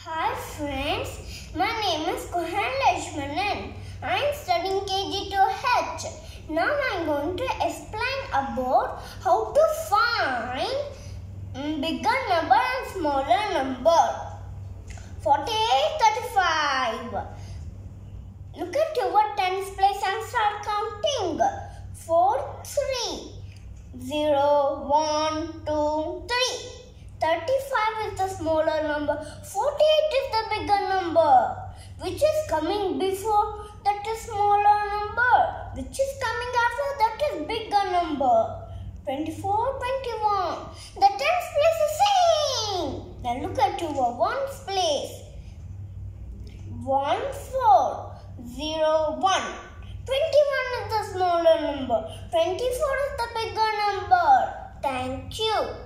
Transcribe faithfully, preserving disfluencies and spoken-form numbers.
Hi friends, my name is Kohan Lashmanan. I am studying K G to H. Now I am going to explain about how to find bigger number and smaller number. forty-eight, thirty-five. Look at your tens place and start counting. four, three. zero, one, two, three. thirty-five is the smaller number. forty-eight is the bigger number. Which is coming before that is smaller number. Which is coming after that is bigger number. twenty-four, twenty-one. The tens place is same. Now look at your ones place. one, four, zero, one. twenty-one is the smaller number. twenty-four is the bigger number. Thank you.